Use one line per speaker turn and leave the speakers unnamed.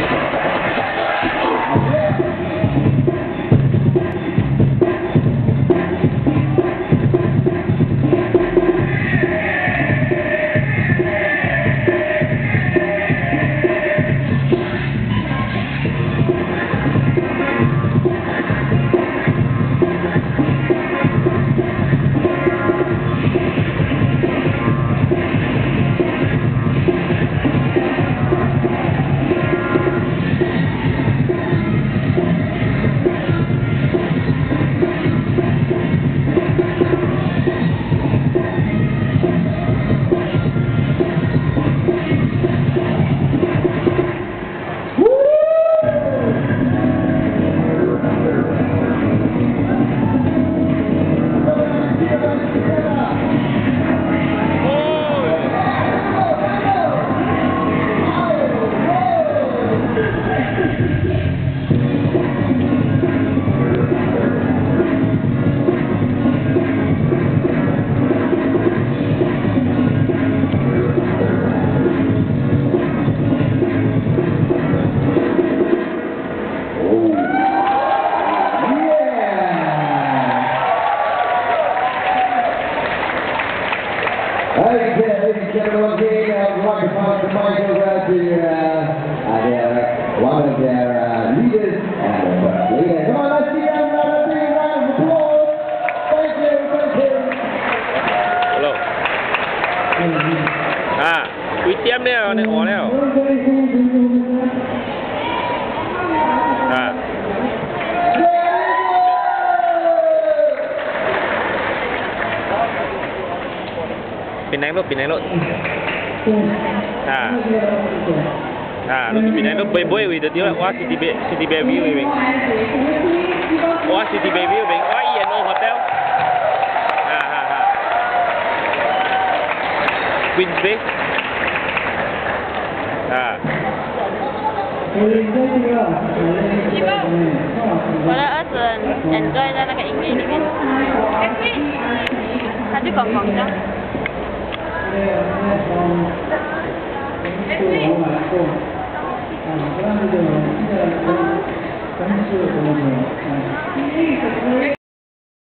Okay, ladies and gentlemen, once again, I would like to pass the mic over to one of their leaders and leader. Come on, let's give them another big round of applause. Thank you, thank you.
Hello. Quý tiêm đây này, ổn đấy. Pinang lu lúc pinang lu boy with the deal what city baby living what city baby living what no hotel Queen's Bay
Wala asan enjoy na nakaingay ni Bin. Hadi kong kong